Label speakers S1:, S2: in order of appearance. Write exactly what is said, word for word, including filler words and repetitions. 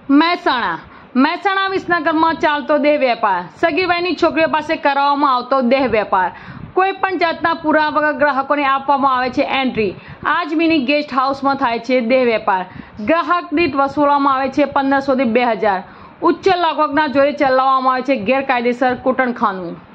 S1: મહેસાણા મહેસાણા વિસનગરમાં ચાલતો દેહ વેપાર. સગીર વયની છોકરીઓ પાસે કરાવવામાં આવતો દેહ વેપાર. કોઈ પણ જાતના પુરાવા વગર ગ્રાહકોને આપવામાં આવે છે એન્ટ્રી. આજ મિની ગેસ્ટ હાઉસમાં થાય છે દેહ વેપાર. ગ્રાહક દીઠ વસૂલવામાં આવે છે પંદરસોથી બે હજાર. ઉચ્ચ લાગવગના જોડે ચલાવવામાં આવે છે ગેરકાયદેસર કૂટણખાનું.